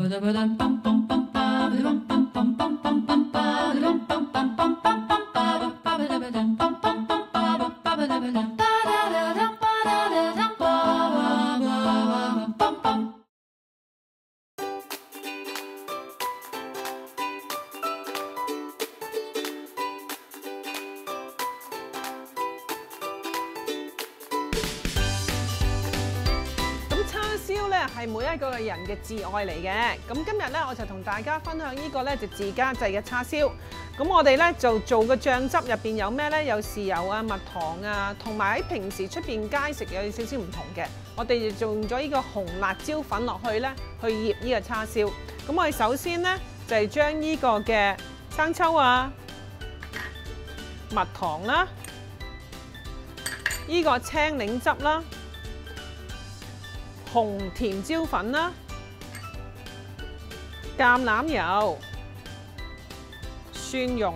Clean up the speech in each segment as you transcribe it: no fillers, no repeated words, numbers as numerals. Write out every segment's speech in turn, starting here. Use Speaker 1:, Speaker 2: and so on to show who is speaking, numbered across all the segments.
Speaker 1: 係每一個人嘅至愛嚟嘅。咁今日咧，我就同大家分享呢個咧就自家製嘅叉燒。咁我哋咧就做個醬汁入邊有咩咧？有豉油啊、蜜糖啊，同埋喺平時出邊街食有少少唔同嘅。我哋就用咗呢個紅辣椒粉落去咧，去醃呢個叉燒。咁我哋首先咧就係將呢個嘅生抽啊、蜜糖啦、呢個青檸汁啦、紅甜椒粉啦、橄欖油、蒜蓉、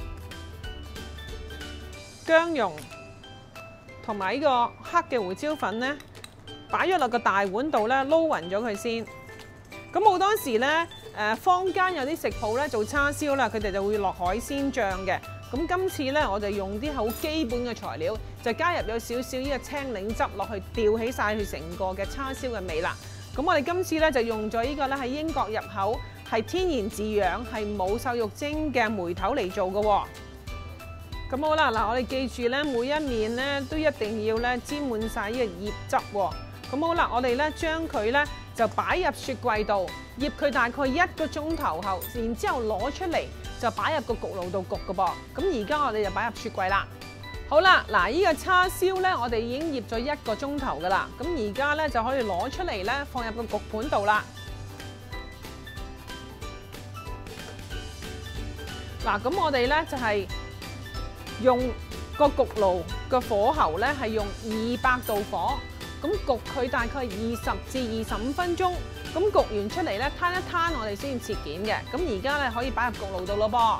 Speaker 1: 薑蓉同埋呢個黑嘅胡椒粉咧，擺咗落個大碗度咧，撈勻咗佢先。咁好多時咧，坊間有啲食譜咧做叉燒啦，佢哋就會落海鮮醬嘅。咁今次咧，我哋用啲好基本嘅材料，就加入有少少呢個青檸汁落去，吊起晒佢成個嘅叉燒嘅味啦。咁我哋今次咧就用咗呢個咧喺英國入口，係天然飼養，係冇瘦肉精嘅梅頭嚟做嘅喎。咁好啦，嗱我哋記住咧，每一面咧都一定要咧沾滿晒呢個醃汁喎。咁好啦，我哋咧將佢咧就擺入雪櫃度，醃佢大概1個鐘頭後，然之後攞出嚟就擺入個焗爐度焗嘅噃。咁而家我哋就擺入雪櫃啦。好啦，嗱呢個叉燒咧，我哋已經醃咗1個鐘頭噶啦。咁而家咧就可以攞出嚟咧，放入個焗盤度啦。嗱，咁我哋咧就係用個焗爐個火候咧係用200度火。咁焗佢大概20至25分鐘，咁焗完出嚟咧，攤一攤，我哋先切件嘅。咁而家咧可以擺入焗爐度咯噃。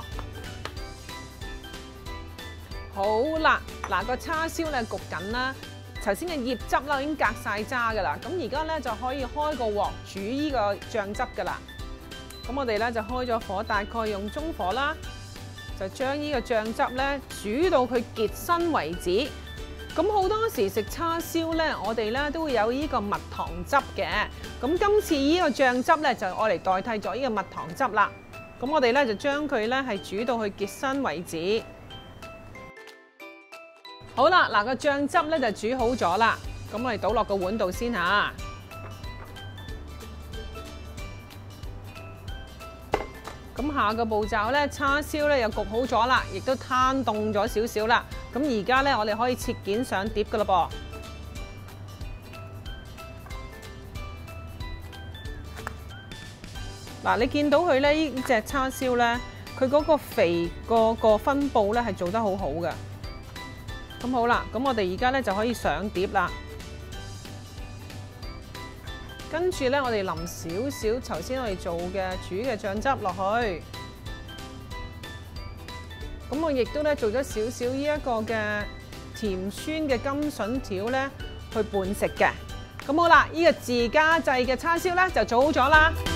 Speaker 1: 好啦，嗱個叉燒咧焗緊啦，頭先嘅醃汁啦已經隔晒渣噶啦。咁而家咧就可以開個鑊煮呢個醬汁噶啦。咁我哋咧就開咗火，大概用中火啦，就將呢個醬汁咧煮到佢結身為止。咁好多時食叉燒咧，我哋咧都會有呢個蜜糖汁嘅。咁今次呢個醬汁咧就愛嚟代替咗呢個蜜糖汁啦。咁我哋咧就將佢咧係煮到去結身為止。好啦，嗱個醬汁咧就煮好咗啦。咁我哋倒落個碗度先嚇。咁下個步驟咧，叉燒咧又焗好咗啦，亦都攤凍咗少少啦。咁而家咧，我哋可以切件上碟噶啦噃。嗱，你見到佢咧呢隻叉燒咧，佢嗰個肥個分佈咧係做得好好嘅。咁好啦，咁我哋而家咧就可以上碟啦。跟住咧，我哋淋少少頭先我哋做嘅煮嘅醬汁落去。咁我亦都咧做咗少少呢一個嘅甜酸嘅甘筍條咧去拌食嘅。咁好啦，呢個自家製嘅叉燒咧就做好咗啦。